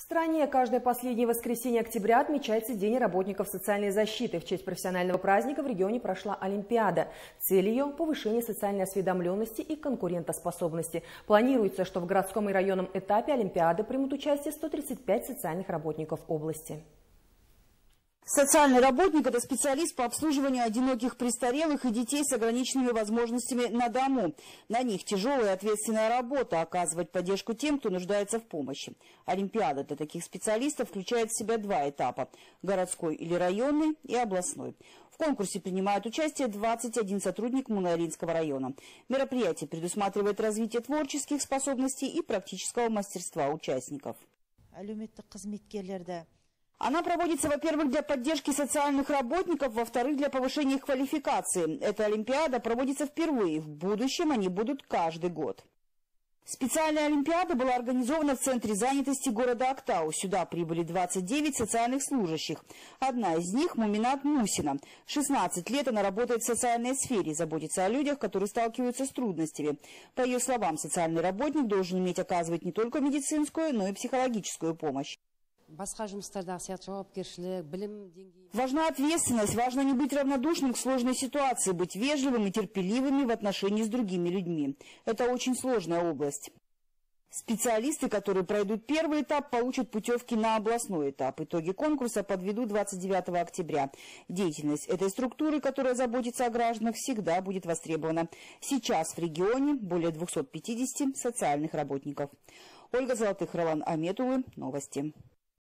В стране каждое последнее воскресенье октября отмечается День работников социальной защиты. В честь профессионального праздника в регионе прошла Олимпиада. Цель ее – повышение социальной осведомленности и конкурентоспособности. Планируется, что в городском и районном этапе Олимпиады примут участие 135 социальных работников области. Социальный работник – это специалист по обслуживанию одиноких престарелых и детей с ограниченными возможностями на дому. На них тяжелая и ответственная работа – оказывать поддержку тем, кто нуждается в помощи. Олимпиада для таких специалистов включает в себя два этапа – городской или районный и областной. В конкурсе принимают участие 21 сотрудник Мунаяринского района. Мероприятие предусматривает развитие творческих способностей и практического мастерства участников. Она проводится, во-первых, для поддержки социальных работников, во-вторых, для повышения их квалификации. Эта Олимпиада проводится впервые. В будущем они будут каждый год. Специальная Олимпиада была организована в Центре занятости города Актау. Сюда прибыли 29 социальных служащих. Одна из них – Муминат Мусина. 16 лет она работает в социальной сфере, заботится о людях, которые сталкиваются с трудностями. По ее словам, социальный работник должен уметь оказывать не только медицинскую, но и психологическую помощь. Важна ответственность, важно не быть равнодушным к сложной ситуации, быть вежливым и терпеливыми в отношении с другими людьми. Это очень сложная область. Специалисты, которые пройдут первый этап, получат путевки на областной этап. Итоги конкурса подведут 29 октября. Деятельность этой структуры, которая заботится о гражданах, всегда будет востребована. Сейчас в регионе более 250 социальных работников. Ольга Золотых, Ролан Аметулы. Новости.